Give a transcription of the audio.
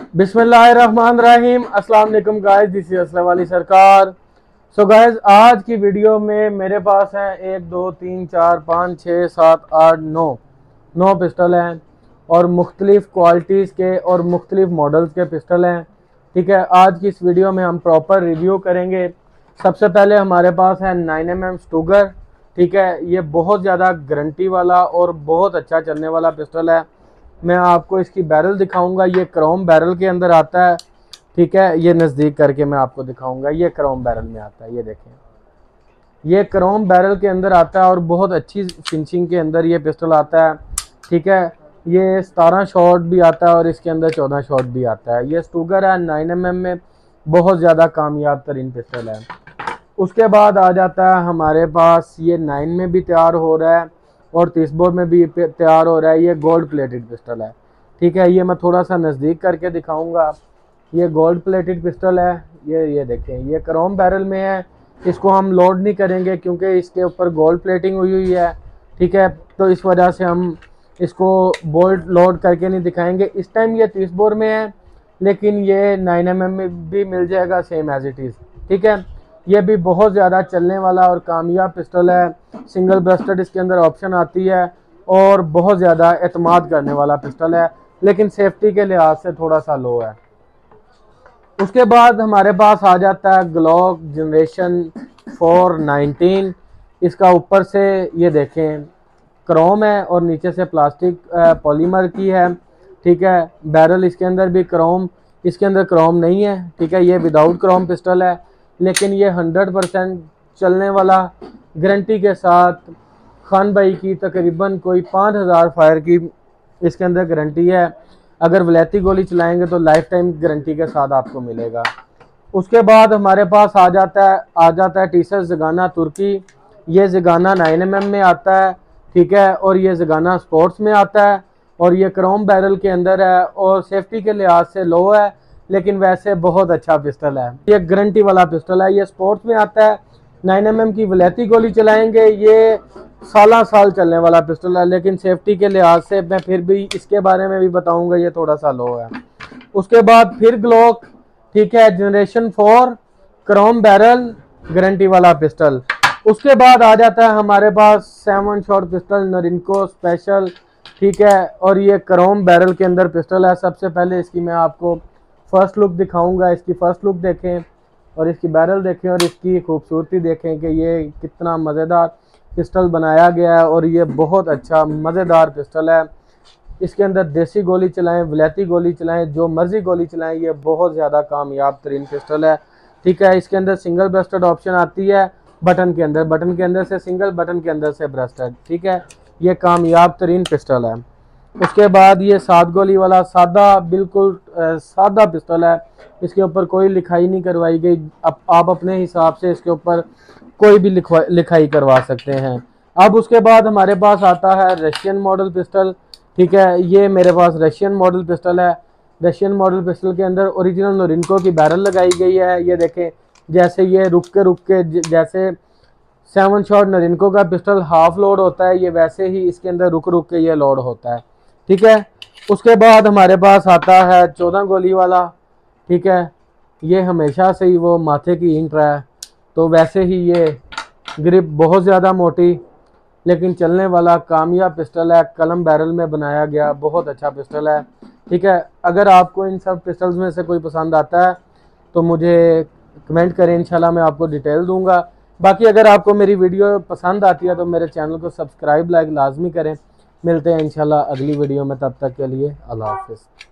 बिस्मिल्लाहिर्रहमानिर्रहीम। अस्सलाम वालेकुम गाइस, दिस इज असलम वाली सरकार। सो गाइस, आज की वीडियो में मेरे पास हैं 1 2 3 4 5 6 7 8 9 पिस्टल हैं और मुख्तलिफ क्वालिटीज़ के और मुख्तलिफ मॉडल्स के पिस्टल हैं। ठीक है, आज की इस वीडियो में हम प्रॉपर रिव्यू करेंगे। सबसे पहले हमारे पास है 9mm स्टूगर। ठीक है, ये बहुत ज़्यादा गारंटी वाला और बहुत अच्छा चलने वाला पिस्टल है। मैं आपको इसकी बैरल दिखाऊंगा, ये क्रोम बैरल के अंदर आता है। ठीक है, ये नज़दीक करके मैं आपको दिखाऊंगा, ये क्रोम बैरल में आता है। ये देखें, ये क्रोम बैरल के अंदर आता है और बहुत अच्छी फिनिशिंग के अंदर ये पिस्टल आता है। ठीक है, ये 17 शॉट भी आता है और इसके अंदर 14 शॉट भी आता है। ये स्टूगर है 9mm में, बहुत ज़्यादा कामयाब तरीन पिस्टल है। उसके बाद आ जाता है हमारे पास, ये 9 में भी तैयार हो रहा है और 30 बोर में भी तैयार हो रहा है। ये गोल्ड प्लेटेड पिस्टल है। ठीक है, ये मैं थोड़ा सा नज़दीक करके दिखाऊंगा। ये गोल्ड प्लेटेड पिस्टल है। ये देखें, ये क्रोम बैरल में है। इसको हम लोड नहीं करेंगे क्योंकि इसके ऊपर गोल्ड प्लेटिंग हुई हुई है। ठीक है, तो इस वजह से हम इसको बोल्ट लोड करके नहीं दिखाएंगे। इस टाइम ये 30 बोर में है, लेकिन ये 9mm में भी मिल जाएगा सेम एज इट इज़। ठीक है, ये भी बहुत ज़्यादा चलने वाला और कामयाब पिस्टल है। सिंगल ब्रेस्टेड इसके अंदर ऑप्शन आती है और बहुत ज़्यादा एतमाद करने वाला पिस्टल है, लेकिन सेफ्टी के लिहाज से थोड़ा सा लो है। उसके बाद हमारे पास आ जाता है ग्लॉक जनरेशन 419। इसका ऊपर से ये देखें क्रोम है और नीचे से प्लास्टिक पॉलीमर की है। ठीक है, बैरल इसके अंदर भी क्रोम, इसके अंदर क्रोम नहीं है। ठीक है, ये विदाउट क्रोम पिस्टल है, लेकिन ये 100% चलने वाला गारंटी के साथ खान भाई की तकरीबन कोई 5000 फायर की इसके अंदर गारंटी है। अगर वलैती गोली चलाएंगे तो लाइफ टाइम गारंटी के साथ आपको मिलेगा। उसके बाद हमारे पास आ जाता है टी-शर्ट ज़गाना तुर्की। ये ज़गाना 9mm में आता है। ठीक है, और ये ज़गाना स्पोर्ट्स में आता है और ये क्रोम बैरल के अंदर है और सेफ्टी के लिहाज से लो है, लेकिन वैसे बहुत अच्छा पिस्टल है। ये गारंटी वाला पिस्टल है। ये स्पोर्ट्स में आता है। 9mm की वलैती गोली चलाएंगे, ये साल चलने वाला पिस्टल है, लेकिन सेफ्टी के लिहाज से मैं फिर भी इसके बारे में भी बताऊंगा, ये थोड़ा सा लो है। उसके बाद फिर ग्लॉक, ठीक है, जनरेशन 4 क्रोम बैरल गारंटी वाला पिस्टल। उसके बाद आ जाता है हमारे पास 7 शॉट पिस्टल नरिनको स्पेशल। ठीक है, और ये क्रोम बैरल के अंदर पिस्टल है। सबसे पहले इसकी मैं आपको फर्स्ट लुक दिखाऊंगा। इसकी फर्स्ट लुक देखें और इसकी बैरल देखें और इसकी खूबसूरती देखें कि ये कितना मज़ेदार पिस्टल बनाया गया है और ये बहुत अच्छा मज़ेदार पिस्टल है। इसके अंदर देसी गोली चलाएं, वलैती गोली चलाएं, जो मर्ज़ी गोली चलाएं, ये बहुत ज़्यादा कामयाब तरीन पिस्टल है। ठीक है, इसके अंदर सिंगल ब्रेस्टेड ऑप्शन आती है बटन के अंदर से सिंगल, बटन के अंदर से ब्रेस्टेड। ठीक है, ये कामयाब तरीन पिस्टल है। उसके बाद ये 7 गोली वाला सादा, बिल्कुल सादा पिस्टल है। इसके ऊपर कोई लिखाई नहीं करवाई गई। आप अपने हिसाब से इसके ऊपर कोई भी लिखाई करवा सकते हैं। अब उसके बाद हमारे पास आता है रशियन मॉडल पिस्टल। ठीक है, ये मेरे पास रशियन मॉडल पिस्टल है। रशियन मॉडल पिस्टल के अंदर ओरिजिनल नोरिनको की बैरल लगाई गई है। ये देखें, जैसे ये रुक के जैसे 7 शॉट नरिनको का पिस्टल हाफ लोड होता है, ये वैसे ही इसके अंदर रुक के ये लोड होता है। ठीक है, उसके बाद हमारे पास आता है 14 गोली वाला। ठीक है, ये हमेशा से ही वो माथे की इंक रहा है, तो वैसे ही ये ग्रिप बहुत ज़्यादा मोटी, लेकिन चलने वाला कामयाब पिस्टल है। कलम बैरल में बनाया गया बहुत अच्छा पिस्टल है। ठीक है, अगर आपको इन सब पिस्टल्स में से कोई पसंद आता है तो मुझे कमेंट करें, इंशाल्लाह मैं आपको डिटेल दूंगा। बाकी अगर आपको मेरी वीडियो पसंद आती है तो मेरे चैनल को सब्सक्राइब लाइक लाजमी करें। मिलते हैं इंशाल्लाह अगली वीडियो में, तब तक के लिए अल्लाह हाफिज़।